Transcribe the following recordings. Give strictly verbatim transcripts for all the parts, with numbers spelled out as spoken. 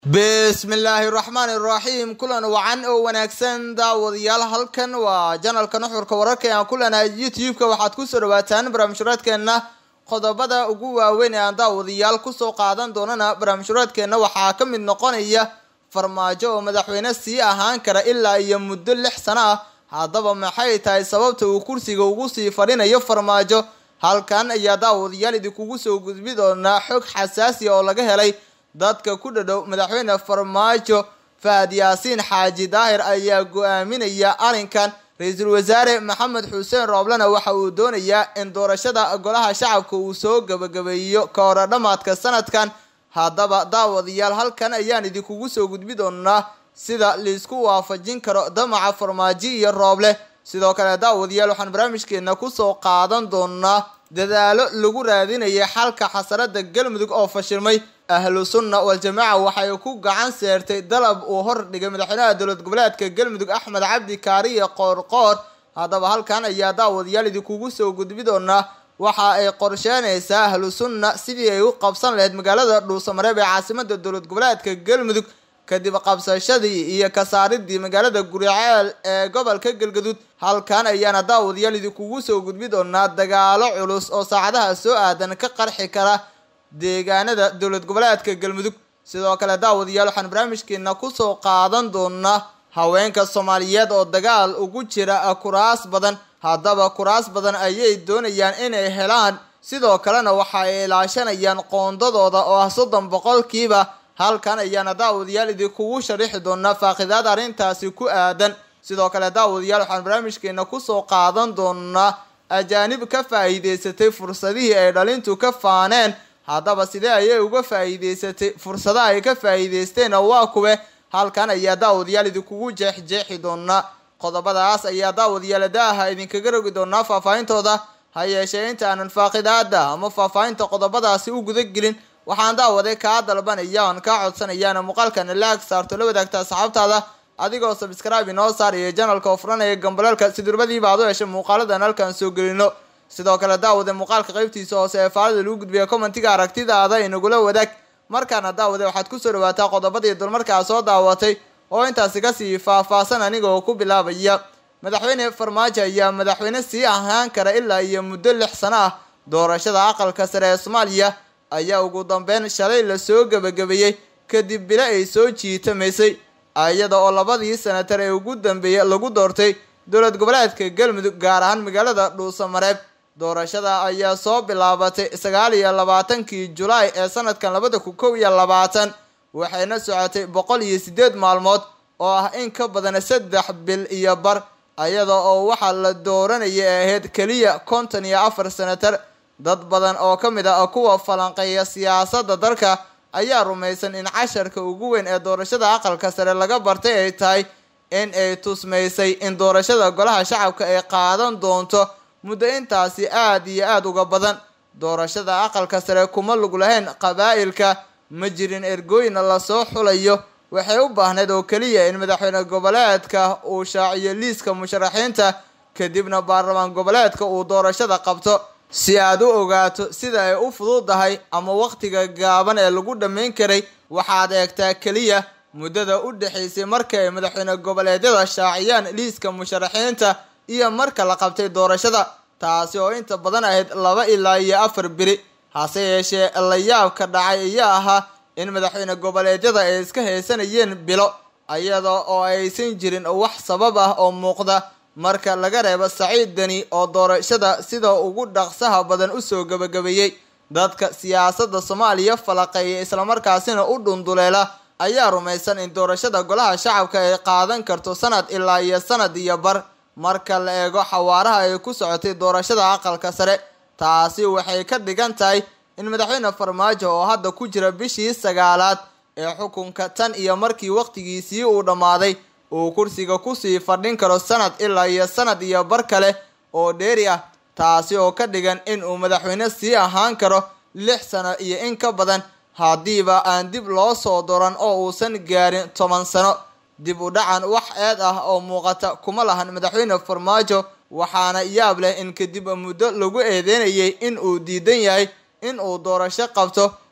بسم الله الرحمن الرحيم كلنا وعن او wanaagsan daawadayaal halkan waa channelka nuxurka wararka ee kulana YouTube-ka waxaad ku soo dhawaataan barnaamijyadeena qodobada ugu waaweyn ee daawadayaal ku soo qaadan doonana barnaamijyadeena waxa ka mid noqonaya farmaajo oo madaxweyne si ahaan kara ilaa iyo muddo lix sano ah hadaba maxay tahay sababta uu kursiga ugu sii fadhinayo farmaajo halkan ayaa daawadayaal idinku soo gudbi doona xog xasaasi oo laga helay dadka ku dhadhow madaxweyne farmaajo Fahad Yaasiin Xaaji Daahir ayaa go'aaminaya arinkan ra'iisul wasaare Maxamed Xuseen Rooblana waxa uu doonayaa in doorashada golaha shacabka uu soo gabagabeeyo ka hor dhamaadka sanadkan hadaba daawadayaal halkan ayaan idinku soo gudbi doonaa sida la isku waafajin karo damaca farmaajo iyo Rooble sidoo kale daawadayaal waxaan barnaamijkeena ku soo qaadan doonaa dadaalo lagu raadinayo xalka xasarada galmudug oo fashilmay ahlu sunna wal jamaa waxay ku gacan saartay dalab uu hor dhigay madaxweynaha dowlad goboleedka galmudug Axmed Cabdi Kaariye Qoorqoor hadaba halkan ayaa daawadayaal idinku soo gudbi doonaa waxa ay qorsheynaysaa ahlu sunna sidii ay u qabsan lahayd magaalada Dhuusamareeb ee caasimadda dowlad goboleedka galmudug kadib qabsashadii iyo ka saaridii magaalada Guriceel ee gobolka Galgaduud halkan ayaana daawadayaal idinku soo gudbi doonaa dagaalo culus oo saacadaha soo aadan ka qarxi kara deegaanada dowlad goboleedka galmudug sidoo kale daawadayaal waxaan barnaamijkeena ku soo qaadan doonaa haweenka Soomaaliyeed oo dagaal ugu jira kuraas badan hadaba kuraas badan ayay doonayaan inay helaan sidoo kalena waxa ay ilaashanayaan qoondadooda oo ah soddon boqolkiiba halkan ayaana daawadayaal idinku sharixi doonaa faaqidaad arintaasi ku aadan sidoo kale daawadayaal waxaan barnaamijkeena ku soo qaadan doonaa ajaanib ka faa'iideysatay fursadihii ay dhalintu ka faaneen hadaba sidee ayay uga faa'iideysatay fursadaha ay ka faa'iideysteen waa kuwe halkan ayaa daawadayaal idinku jeexjeexi doona qodobadaas ayaa daawadayaal daaha idinkaga rogi doona faahfaahintooda ha yeeshee inta aanan faaqidaada ama faahfaahinta qodobadaasi u guda gelin waxaan daawaday ka dalbanaya aan ka codsanayana muuqaalkan like saarto la wadaagta asxaabtaada adigoo subscribe inoo saar iyo channelka oo furanaya gambalelka si durbadii baad u hesho muuqaaladan halkan soo gelino sidoo kale daawada muuqaalka qaybtiisa hoose ee faalada lagu gudbiyo commentiga aragtidaada inagula wadaag markaana daawada waxaad ku soo dhawaataa qodobadii dulmarkaa soo daawatay oo intaasi ka sii faahfaahsan anigoo ku bilaabaya madaxweyne farmaajo ayaa madaxweyne sii ahaan kara ilaa iyo muddo lix sano ah doorashada aqalka sare ee Soomaaliya ayaa ugu dambeyn shalay la soo gabagabeeyay kadib bila ay soo jiitamaysay ayada oo labadii sanatar ee ugu dambeeyay lagu doortay dowlad goboleedka galmudug gaar ahaan magaalada Dhuusamareeb doorashada ayaa soo bilaabatay sagaal iyo labaatankii July ee sanadkan laba kun kow iyo labaatan waxayna socotay boqol iyo siddeed maalmood oo ah in ka badan saddex bil iyo bar ayada oo waxa la dooranayay ahayd kaliya konton iyo afar sanatar dad badan oo kamid ah kuwa falanqeeya siyaasadda dalka ayaa rumaysan in casharka ugu weyn ee doorashada aqalka sare laga bartay ay tahay in ay tusmeysay in doorashada golaha shacabka ay qaadan doonto muddo intaasi aad iyo aad uga badan doorashada aqalka sare kuma lug lahayn qabaa'ilka ma jirin ergooyin la soo xulayo waxay u baahneed oo kaliya in madaxweyne goboleedka uu shaaciyo liiska musharaxiinta kadibna baarlamaan goboleedka uu doorashada qabto si aad u ogaato sida ay u fududahay ama waqtiga gaaban ee lagu dhameyn karay waxaad eegtaa kaliya muddada u dhaxaysay markii ay madaxweyne goboleedyada shaaciyaan liiska musharaxiinta iyo marka la qabtay doorashada taasi oo inta badan ahayd laba ilaa iyo afar biri hase yeeshee la yaab ka dhacay ayaa ahaa in madaxweyne goboleedyada ay iska haysanayeen bilo ayada oo aysan jirin wax sabab ah oo muuqda marka laga reebo Saciid Dani oo doorashada sida ugu dhaqsaha badan u soo gabagabeeyay dadka siyaasadda Soomaaliya falaqeeyay isla markaasina u dhunduleela ayaa rumaysan in doorashada golaha shacabka ay qaadan karto sanad ilaa iyo sanad iyo bar marka la eego xawaaraha ay ku socotay doorashada aqalka sare taasi waxay ka dhigan tahay in madaxweyne farmaajo oo hadda ku jira bishii sagaalaad ee xukunka tan iyo markii waqtigiisii uu dhamaaday uu kursiga ku sii fadhin karo sanad ilaa iyo sanad iyo bar kale oo dheeri ah taasi oo ka dhigan in uu madaxweyne sii ahaan karo lix sano iyo in ka badan hadiiba aan dib loo soo dooran oo uusan gaarin toban sano dib u dhacan wax eed ah oo muuqata kuma lahan madaxweyne farmaajo waxaana yaab leh in kadib muddo lagu eedeynayay in uu diidan yahay in uu doorasho qabto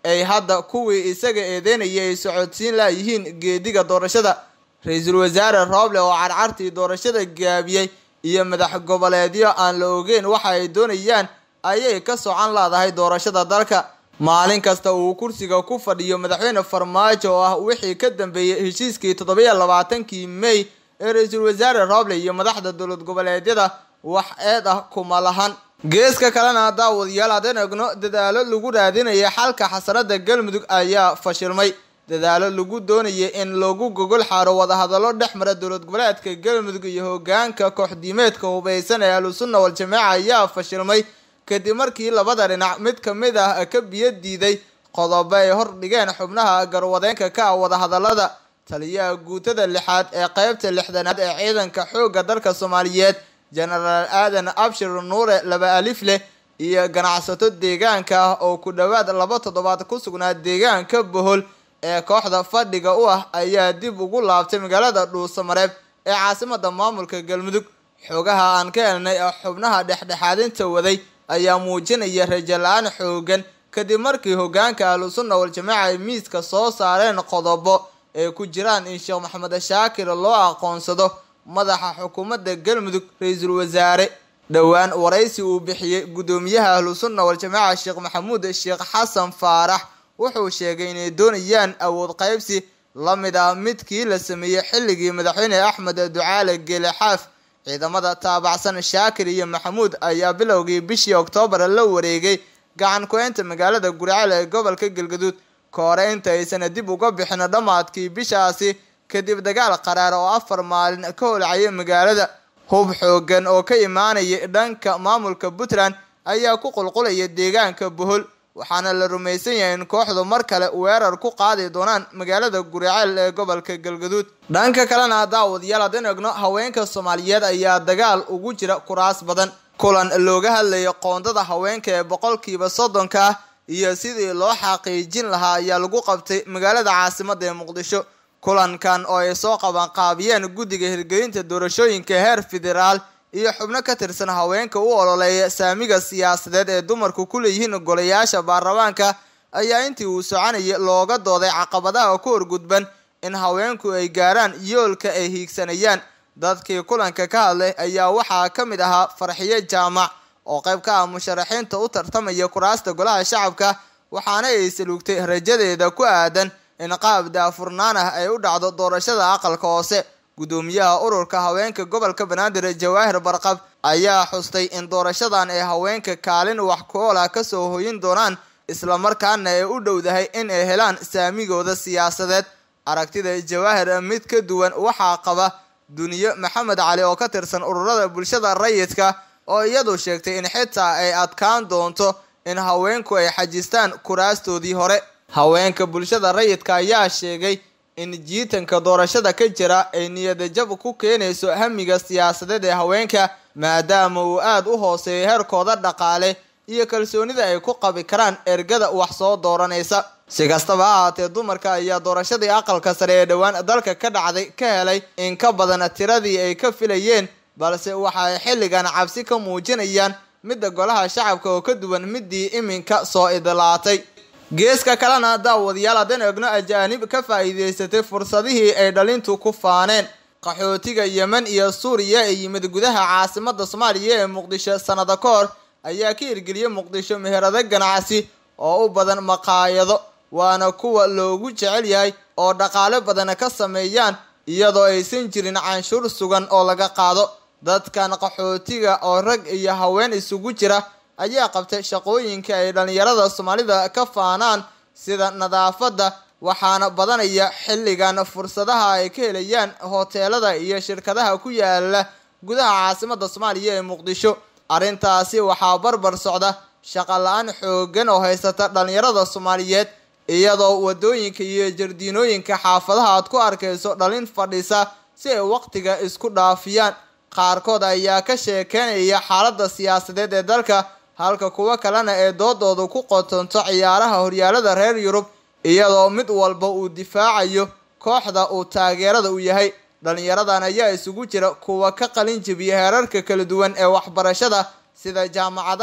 ay hadda kuwii isaga eedeynayay ay socodsiin laayihiin geediga doorashada. ra-iisul wasaare Rooble oo carcartii doorashada gaabiyey iyo madax goboleedyo aan la ogeyn waxa ay doonayaan ayay ka socon laadahay doorashada dalka. maalin kasta uu kursiga ku fadhiyo madaxweyne Farmaajo oo ah wixii ka dambeeyay heshiiskii toddoba iyo labaatankii May ee ra-iisul wasaare Rooble iyo madaxda dowlad goboleedyada wax eed ah kuma lahan. geeska kalena daawadayaal haddaan eegno dadaalo lagu raadinayay xalka xasarada Galmudug ayaa fashilmay. dadaalo lagu doonayay in lagu gogol xaaro wadahadalo dhexmara dowlad goboleedka Galmudug iyo hoggaanka kooxdiimeedka hubeysan ee Ahlusunna wal Jameeca ayaa fashilmay kadib markii labada dhinac mid ka mid ah ka biyo diiday qodobo ay hor dhigeen xubnaha garwadeenka ka wada hadalada. taliyaha guutada lixaad ee qaybta lixdanaad ee ciidanka xoogga dalka Soomaaliyeed General Aadan Abshir Nuure laba alif leh iyo ganacsato deegaanka ah oo ku dhawaad laba toddobaad ku sugnaa deegaanka Bohol ee kooxda fadhiga u ah ayaa dib ugu laabtay magaalada Dhuusamareeb ee caasimadda maamulka Galmudug. xogaha aan ka helnay xubnaha dhexdhexaadinta waday ayaa muujinaya rajo la'aan xoogan kadib markii hoggaanka Ahlusunna wal Jameeca ay miiska soo saareen qodobo ay ku jiraan in Sheekh Maxamed Shaakir loo aqoonsado madaxa xukuumadda Galmudug ra-iisul wasaare. dhowaan waraysi uu bixiyay gudoomiyaha Ahlusunna wal Jameeca Sheekh Maxamuud Sheekh Xasan Faarax wuxuu sheegay inay doonayaan awood qaybsi la mid ah midkii la sameeyay xilligii madaxweyne Axmed Ducaale Geele Xaaf. ciidamada taabacsan Shaakir iyo Maxamuud ayaa bilowgii bishii Oktoobar la wareegay gacan ku haynta magaalada Gurceel ee gobolka Galgaduud koore inta aysan dib uga bixin dhamaadkii bishaasi kadib dagaal qaraar oo afar maalin ka holcayay magaalada. hub xoogan oo ka imaanaya dhanka maamulka Puntland ayaa ku qulqulaya deegaanka Bohol waxaana la rumaysan yahay in kooxdu mar kale weerar ku qaadi doonaan magaalada Gurceel ee gobolka Galgaduud. dhanka kalena daawadayaal haddaan eegno haweenka Soomaaliyeed ayaa dagaal ugu jira kuraas badan. kulan looga hadlayo qoondada haweenka ee boqolkiiba soddonka ah iyo sidii loo xaqiijin lahaa ayaa lagu qabtay magaalada caasimadda ee Muqdisho. kulankan oo ay soo qaban qaabiyeen guddiga hirgelinta doorashooyinka heer federaal iyo xubno ka tirsan haweenka u ololeeya saamiga siyaasadeed ee dumarku ku leeyihiin golayaasha baarlamaanka ayaa intii uu soconayay looga dooday caqabadaha ku horgudban in haweenku ay gaaraan yoolka ay hiigsanayaan. dadkii kulanka ka hadlay ayaa waxaa ka mid ahaa Farxiye Jaamac oo qayb ka ah musharaxiinta u tartamaya kuraasta golaha shacabka waxaana ay saluugtay rajadeeda ku aadan in qaab daafurnaan ah ay u dhacdo doorashada aqalka hoose. gudoomiyaha ururka haweenka gobolka Banaadir Jawaahir Barqab ayaa xustay in doorashadan ay haweenka kaalin wax ku ool ah ka soo hoyin doonaan isla markaana ay u dhowdahay in ay helaan saamigooda siyaasadeed. aragtida Jawaahir mid ka duwan waxaa qaba Duniyo Maxamed Cali oo ka tirsan ururada bulshada rayidka oo iyadu sheegtay in xitaa ay adkaan doonto in haweenku ay xajistaan kuraastoodii hore. haweenka bulshada rayidka ayaa sheegay in jiitanka doorashada ka jira ay niyad jab ku keenayso hamiga siyaasadeed ee haweenka maadaama uu aad u hooseeyo heerkooda dhaqaale iyo kalsoonida ay ku qabi karaan ergada wax soo dooranaysa. si kastaba ha ahaatee dumarka ayaa doorashadii aqalka sare ee dhowaan dalka ka dhacday ka helay in ka badan tiradii ay ka filayeen balse waxa ay xilligan cabsi ka muujinayaan midda golaha shacabka oo ka duwan midii iminka soo idlaatay. geeska kalena daawadayaal haddaan eegno ajaanib ka faa'iideysatay fursadihii ay dhalintu ku faaneen. qaxootiga Yemen iyo Suuriya ee yimid gudaha caasimadda Soomaaliya ee Muqdisho sanado ka hor ayaa ka hirgeliyay Muqdisho meherado ganacsi oo u badan maqaayado waana kuwa loogu jecel yahay oo dhaqaale badan ka sameeyaan iyadoo aysan jirin canshuur sugan oo laga qaado. dadkan qaxootiga oo rag iyo haween isugu jira ayaa qabtay shaqooyinka ay dhalinyarada Soomaalida ka faanaan sida nadaafadda waxaana badanaya xilligan fursadaha ay ka helayaan hoteelada iyo shirkadaha ku yaala gudaha caasimadda Soomaaliya ee Muqdisho. arrintaasi waxaa barbar socda shaqo la'aan xoogan oo haysata dhalinyarada Soomaaliyeed iyadoo wadooyinka iyo jardiinooyinka xaafadaha aad ku arkayso dhalin fadhisa si ay waqtiga isku dhaafiyaan. qaarkood ayaa ka sheekeynaya xaaladda siyaasadeed ee dalka halka kuwa kalena ee doodoodu ku qotonto ciyaaraha horyaalada reer Yurub iyadoo mid walba uu difaacayo kooxda uu taageerada u yahay. dhalinyaradan ayaa isugu jira kuwa ka qalin jabiya heerarka kala duwan ee waxbarashada sida jaamacadaha,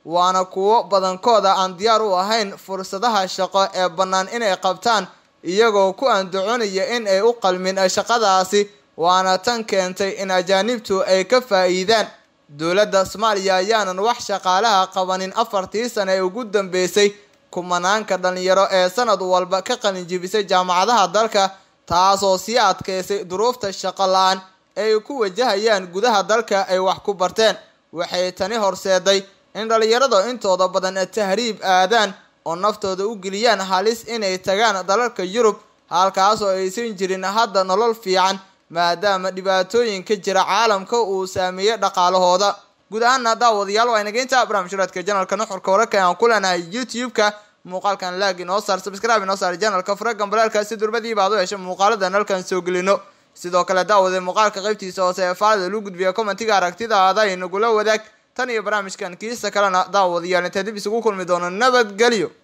waana kuwo badankooda aan diyaar u ahayn fursadaha shaqo ee bannaan inay qabtaan iyagoo ku andacoonaya in ay u qalmin shaqadaasi waana tan keentay in ajaanibtu ay ka faa'iidaan. dowladda Soomaaliya ayaanan wax shaqaalaha qabanin afartii sano ee ugu dambeysay kumanaanka dhalinyaro ee sanad walba ka qalin jebisay jaamacadaha dalka taasoo sii adkeysay duruufta shaqo la'aan ay ku wajahayaan gudaha dalka ay wax ku barteen. waxay tani horseeday in dhalinyarada intooda badan tahriib aadaan oo naftooda u geliyaan halis inay tagaan dalalka Yurub halkaas oo aysan jirin hadda nolol fiican maadaama dhibaatooyinka jira caalamka uu saameeyay dhaqaalahooda. guud ahaan daawadayaal waa inaga inta barnaamijka channelka Nuxurka Wararka aan ku leenahay YouTube-ka muuqaalkan like inoo saar subscribe inoo saar channelka faragan balaalka si durbadii baad u hesho muuqaaladan halkan soo gelino. sidoo kale daawada muuqaalka qaybtiisa hoose ee faa'ida lagu gudbiyo commentiga aragtidaada inagula wadaag tan iyo barnaamijkan kiisa kalena daawadayaal inta dib isugu kulmi doono nabadgelyo.